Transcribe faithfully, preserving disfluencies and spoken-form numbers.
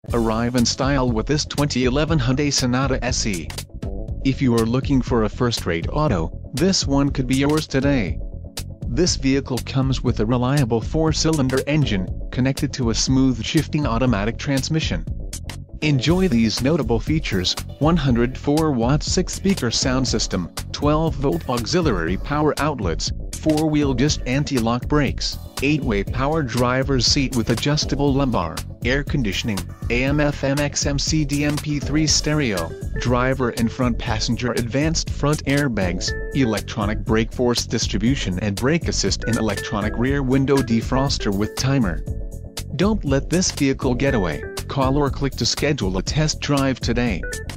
Arrive in style with this twenty eleven Hyundai Sonata S E. If you are looking for a first-rate auto, this one could be yours today. This vehicle comes with a reliable four-cylinder engine, connected to a smooth shifting automatic transmission. Enjoy these notable features: one hundred four watt six-speaker sound system, twelve volt auxiliary power outlets, four-wheel disc anti-lock brakes, eight-way power driver's seat with adjustable lumbar, air conditioning, A M F M X M C D M P three stereo, driver and front passenger advanced front airbags, electronic brake force distribution and brake assist, and electronic rear window defroster with timer. Don't let this vehicle get away. Call or click to schedule a test drive today.